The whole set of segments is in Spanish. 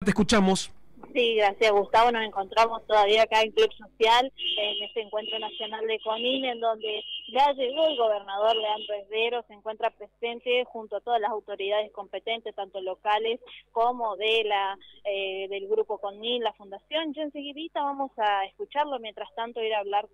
te escuchamos. Sí, gracias Gustavo. Nos encontramos todavía acá en Club Social, en este encuentro nacional de Conin, en donde ya llegó el gobernador Leandro Esdero, se encuentra presente junto a todas las autoridades competentes, tanto locales como de del grupo Conin, la fundación. Ya enseguidita vamos a escucharlo, mientras tanto ir a hablar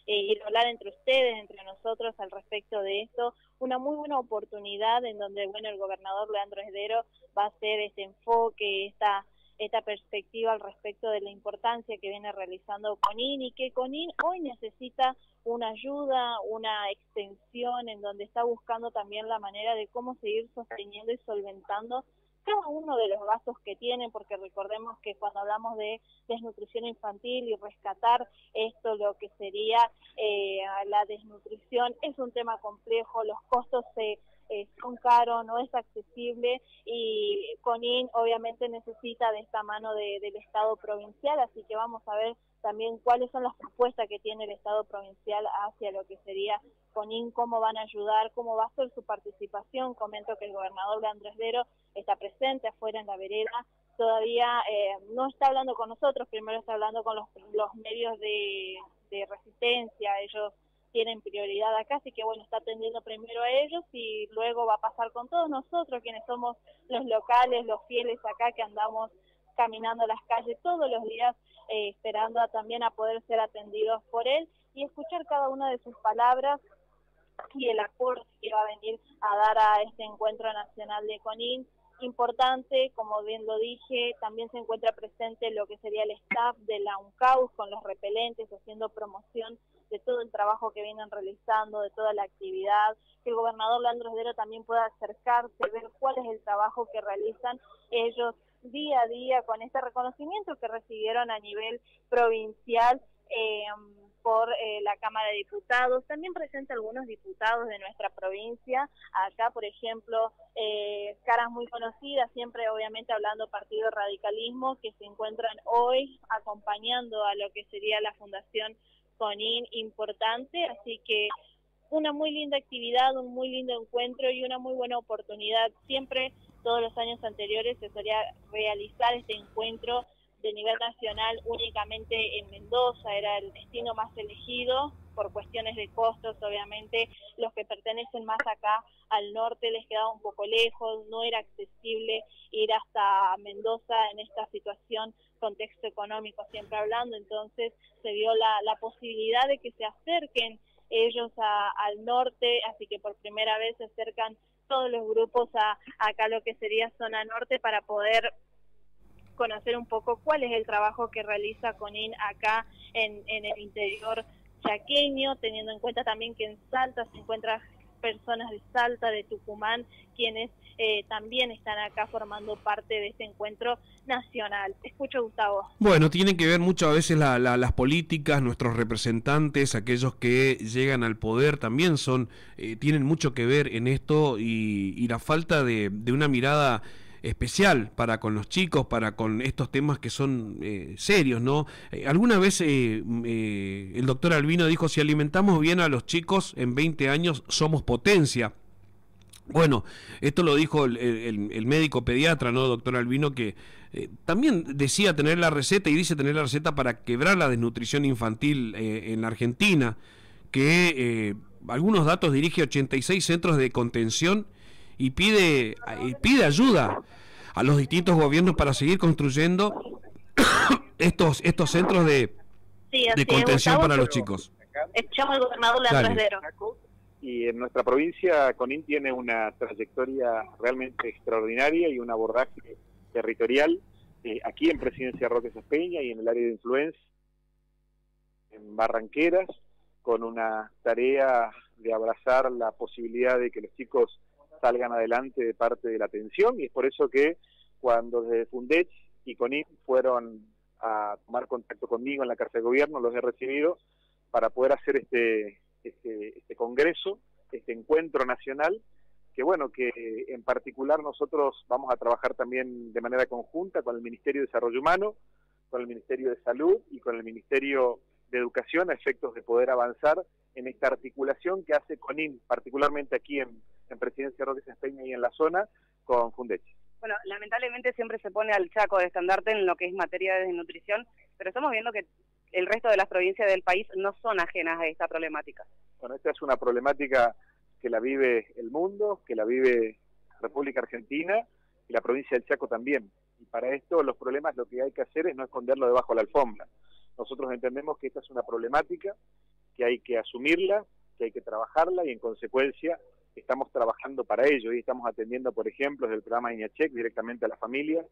entre ustedes, entre nosotros al respecto de esto. Una muy buena oportunidad en donde, bueno, el gobernador Leandro Esdero va a hacer este enfoque, esta perspectiva al respecto de la importancia que viene realizando Conin, y que Conin hoy necesita una ayuda, una extensión, en donde está buscando también la manera de cómo seguir sosteniendo y solventando cada uno de los gastos que tienen, porque recordemos que cuando hablamos de desnutrición infantil y rescatar lo que sería la desnutrición, es un tema complejo, los costos son caros, no es accesible, y Conin obviamente necesita de esta mano del Estado provincial, así que vamos a ver también cuáles son las propuestas que tiene el Estado provincial hacia lo que sería Conin, cómo van a ayudar, cómo va a ser su participación. Comento que el gobernador Leandro Esdero está presente afuera en la vereda, todavía no está hablando con nosotros, primero está hablando con los medios de resistencia, ellos tienen prioridad acá, así que bueno, está atendiendo primero a ellos y luego va a pasar con todos nosotros, quienes somos los locales, los fieles acá, que andamos caminando las calles todos los días, esperando también a poder ser atendidos por él y escuchar cada una de sus palabras y el aporte que va a venir a dar a este encuentro nacional de Conin. Importante, como bien lo dije, también se encuentra presente lo que sería el staff de la UNCAUS con los repelentes, haciendo promoción de todo el trabajo que vienen realizando, de toda la actividad, que el gobernador Leandro Esdero también pueda acercarse, ver cuál es el trabajo que realizan ellos día a día con este reconocimiento que recibieron a nivel provincial por la Cámara de Diputados. También presenta algunos diputados de nuestra provincia, acá por ejemplo, caras muy conocidas, siempre obviamente hablando Partido Radicalismo, que se encuentran hoy acompañando a lo que sería la Fundación Conin, importante, así que una muy linda actividad, un muy lindo encuentro y una muy buena oportunidad. Siempre, todos los años anteriores, se solía realizar este encuentro de nivel nacional únicamente en Mendoza, era el destino más elegido por cuestiones de costos. Obviamente los que pertenecen más acá al norte les quedaba un poco lejos, no era accesible ir hasta Mendoza en esta situación, contexto económico siempre hablando, entonces se dio la posibilidad de que se acerquen ellos al norte, así que por primera vez se acercan todos los grupos acá lo que sería zona norte, para poder conocer un poco cuál es el trabajo que realiza Conin acá en el interior chaqueño, teniendo en cuenta también que en Salta se encuentran personas de Salta, de Tucumán, quienes también están acá formando parte de este encuentro nacional. Te escucho, Gustavo. Bueno, tiene que ver mucho a veces las políticas, nuestros representantes, aquellos que llegan al poder también tienen mucho que ver en esto, y la falta de una mirada especial para con los chicos, para con estos temas que son serios, ¿no? Alguna vez el doctor Albino dijo: si alimentamos bien a los chicos, en 20 años somos potencia. Bueno, esto lo dijo el médico pediatra, ¿no, doctor Albino? Que también decía tener la receta, y dice tener la receta para quebrar la desnutrición infantil en la Argentina, que algunos datos dirige 86 centros de contención y pide ayuda a los distintos gobiernos para seguir construyendo estos centros de contención para los chicos. Echamos al gobernador Leandro Esdero. Y en nuestra provincia Conin tiene una trayectoria realmente extraordinaria y un abordaje territorial aquí en Presidencia Roque Saspeña y en el área de influencia en Barranqueras, con una tarea de abrazar la posibilidad de que los chicos salgan adelante de parte de la atención, y es por eso que cuando desde Fundech y Conin fueron a tomar contacto conmigo en la Casa de Gobierno, los he recibido para poder hacer este congreso, este encuentro nacional, que bueno, que en particular nosotros vamos a trabajar también de manera conjunta con el Ministerio de Desarrollo Humano, con el Ministerio de Salud y con el Ministerio de Educación, a efectos de poder avanzar en esta articulación que hace Conin, particularmente aquí en Presidencia Roque Saspeña y en la zona, con Fundech. Bueno, lamentablemente siempre se pone al Chaco de estandarte en lo que es materia de desnutrición, pero estamos viendo que el resto de las provincias del país no son ajenas a esta problemática. Bueno, esta es una problemática que la vive el mundo, que la vive República Argentina y la provincia del Chaco también. Y para esto los problemas lo que hay que hacer es no esconderlo debajo de la alfombra. Nosotros entendemos que esta es una problemática, que hay que asumirla, que hay que trabajarla y en consecuencia estamos trabajando para ello y estamos atendiendo, por ejemplo, desde el programa INACHEC directamente a la familia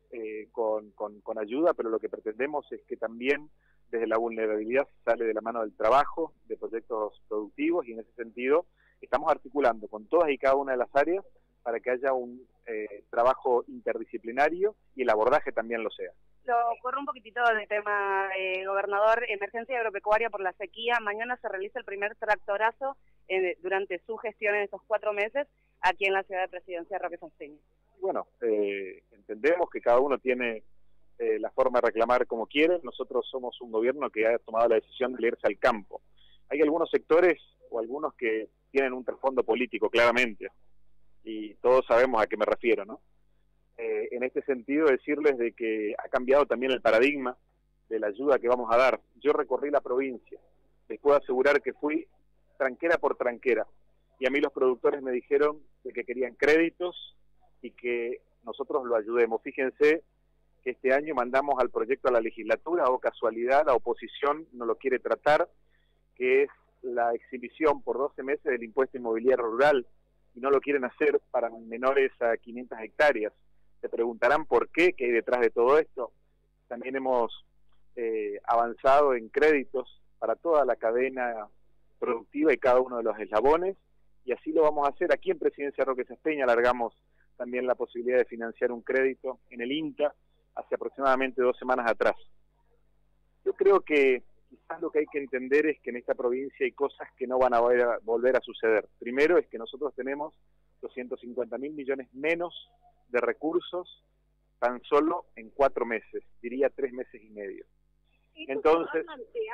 con ayuda, pero lo que pretendemos es que también desde la vulnerabilidad sale de la mano del trabajo, de proyectos productivos y en ese sentido estamos articulando con todas y cada una de las áreas para que haya un trabajo interdisciplinario y el abordaje también lo sea. Lo corro un poquitito de tema, gobernador, emergencia agropecuaria por la sequía. Mañana se realiza el primer tractorazo durante su gestión en estos 4 meses aquí en la ciudad de Presidencia Roque Saspeña. Bueno, entendemos que cada uno tiene la forma de reclamar como quiere. Nosotros somos un gobierno que ha tomado la decisión de irse al campo. Hay algunos sectores o algunos que tienen un trasfondo político, claramente, y todos sabemos a qué me refiero, ¿no? En este sentido, decirles de que ha cambiado también el paradigma de la ayuda que vamos a dar. Yo recorrí la provincia, les puedo asegurar que fui tranquera por tranquera, y a mí los productores me dijeron de que querían créditos y que nosotros lo ayudemos. Fíjense que este año mandamos al proyecto a la legislatura, o casualidad, la oposición no lo quiere tratar, que es la exhibición por 12 meses del impuesto inmobiliario rural, y no lo quieren hacer para menores a 500 hectáreas. Se preguntarán por qué, qué hay detrás de todo esto. También hemos avanzado en créditos para toda la cadena productiva y cada uno de los eslabones, y así lo vamos a hacer. Aquí en Presidencia Roque Saspeña alargamos también la posibilidad de financiar un crédito en el INTA hace aproximadamente 2 semanas atrás. Yo creo que quizás lo que hay que entender es que en esta provincia hay cosas que no van a volver a suceder. Primero es que nosotros tenemos 250.000 millones menos de recursos tan solo en 4 meses, diría 3 meses y medio. Entonces,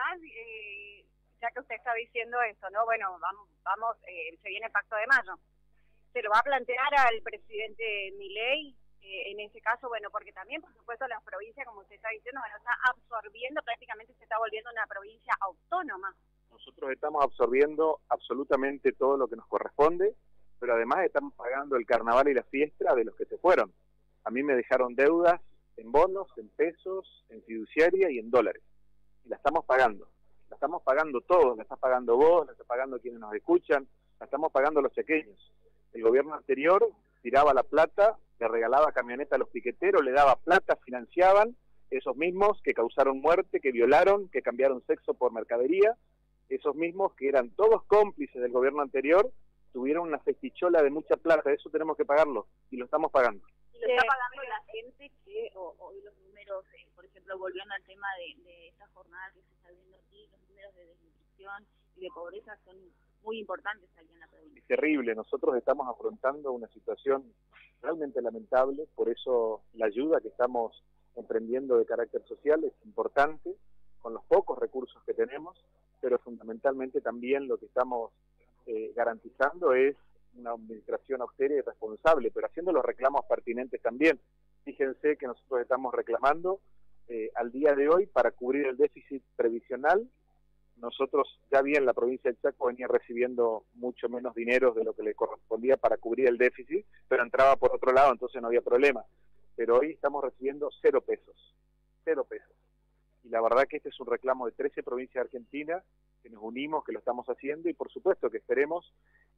ya que usted está diciendo esto, ¿no? Bueno, vamos, se viene el Pacto de Mayo. ¿Se lo va a plantear al presidente Milei? En ese caso, bueno, porque también, por supuesto, la provincia, como usted está diciendo, bueno, está absorbiendo, prácticamente se está volviendo una provincia autónoma. Nosotros estamos absorbiendo absolutamente todo lo que nos corresponde, pero además estamos pagando el carnaval y la fiesta de los que se fueron. A mí me dejaron deudas en bonos, en pesos, en fiduciaria y en dólares. Y la estamos pagando. La estamos pagando todos, la estás pagando vos, la estás pagando quienes nos escuchan, la estamos pagando los chaqueños. El gobierno anterior tiraba la plata, le regalaba camioneta a los piqueteros, le daba plata, financiaban, esos mismos que causaron muerte, que violaron, que cambiaron sexo por mercadería, esos mismos que eran todos cómplices del gobierno anterior, tuvieron una festichola de mucha plata. Eso tenemos que pagarlo, y lo estamos pagando. ¿Y lo está pagando la gente que hoy los números, por ejemplo, volviendo al tema de esta jornada que se está viendo aquí, los números de desnutrición y de pobreza son muy importantes aquí en la provincia? Es terrible. Nosotros estamos afrontando una situación realmente lamentable, por eso la ayuda que estamos emprendiendo de carácter social es importante, con los pocos recursos que tenemos, pero fundamentalmente también lo que estamos garantizando es una administración austera y responsable, pero haciendo los reclamos pertinentes también. Fíjense que nosotros estamos reclamando al día de hoy para cubrir el déficit previsional. Nosotros ya bien la provincia del Chaco venía recibiendo mucho menos dinero de lo que le correspondía para cubrir el déficit, pero entraba por otro lado, entonces no había problema. Pero hoy estamos recibiendo 0 pesos, 0 pesos. Y la verdad que este es un reclamo de 13 provincias de Argentina, que nos unimos, que lo estamos haciendo, y por supuesto que esperemos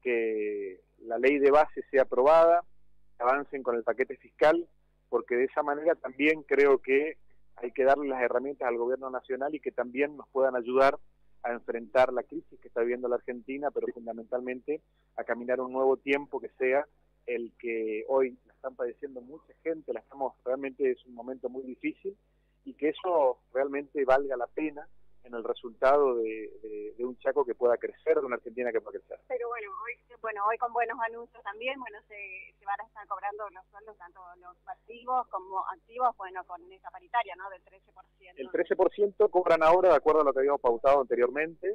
que la ley de base sea aprobada, que avancen con el paquete fiscal, porque de esa manera también creo que hay que darle las herramientas al gobierno nacional y que también nos puedan ayudar a enfrentar la crisis que está viviendo la Argentina, pero fundamentalmente a caminar un nuevo tiempo que sea el que hoy la están padeciendo mucha gente, realmente es un momento muy difícil, y que eso realmente valga la pena en el resultado de un Chaco que pueda crecer, de una Argentina que pueda crecer. Pero bueno, hoy con buenos anuncios también, bueno, se van a estar cobrando los sueldos, tanto los pasivos como activos, bueno, con esa paritaria, ¿no?, del 13%. El 13% cobran ahora, de acuerdo a lo que habíamos pautado anteriormente,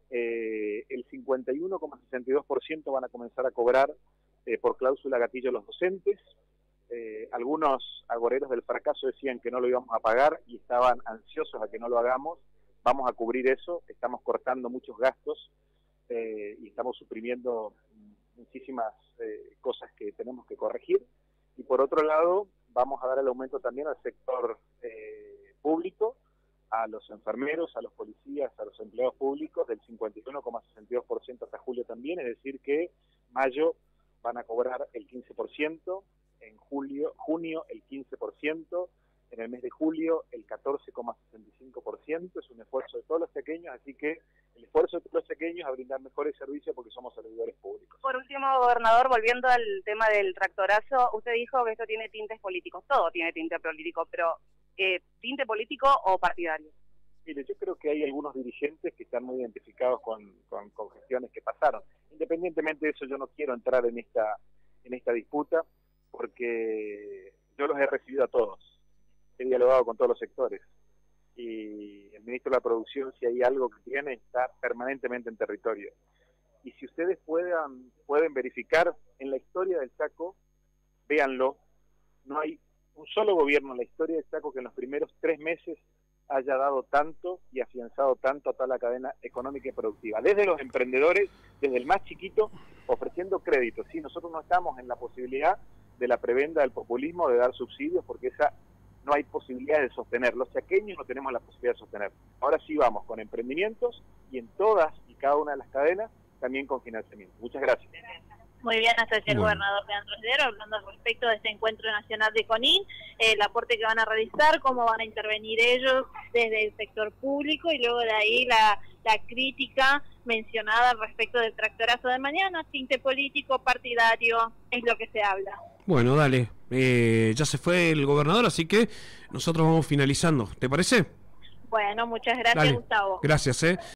el 51,62% van a comenzar a cobrar por cláusula gatillo los docentes, Algunos agoreros del fracaso decían que no lo íbamos a pagar y estaban ansiosos a que no lo hagamos. Vamos a cubrir eso, estamos cortando muchos gastos y estamos suprimiendo muchísimas cosas que tenemos que corregir. Y por otro lado, vamos a dar el aumento también al sector público, a los enfermeros, a los policías, a los empleados públicos del 51,62% hasta julio también, es decir que mayo van a cobrar el 15%, en junio el 15%, en el mes de julio el 14,65%, es un esfuerzo de todos los chaqueños, así que el esfuerzo de todos los chaqueños es a brindar mejores servicios porque somos servidores públicos. Por último, gobernador, volviendo al tema del tractorazo, usted dijo que esto tiene tintes políticos, todo tiene tinte político, pero ¿tinte político o partidario? Mire, yo creo que hay algunos dirigentes que están muy identificados con gestiones que pasaron. Independientemente de eso, yo no quiero entrar en esta disputa, porque yo los he recibido a todos, he dialogado con todos los sectores, y el ministro de la Producción, si hay algo que tiene, está permanentemente en territorio. Y si ustedes pueden verificar en la historia del Chaco, véanlo, no hay un solo gobierno en la historia del Chaco que en los primeros 3 meses haya dado tanto y afianzado tanto a toda la cadena económica y productiva, desde los emprendedores, desde el más chiquito, ofreciendo créditos. Sí, nosotros no estamos en la posibilidad de la prebenda del populismo, de dar subsidios, porque esa no hay posibilidad de sostener. Los chaqueños no tenemos la posibilidad de sostener. Ahora sí vamos con emprendimientos y en todas y cada una de las cadenas también con financiamiento. Muchas gracias. Muy bien, hasta el gobernador Leandro Esdero, hablando al respecto de este encuentro nacional de CONIN, el aporte que van a realizar, cómo van a intervenir ellos desde el sector público, y luego de ahí la crítica mencionada al respecto del tractorazo de mañana. Tinte político, partidario, es lo que se habla. Bueno, dale, ya se fue el gobernador, así que nosotros vamos finalizando, ¿te parece? Bueno, muchas gracias, Dale. Gustavo. Gracias,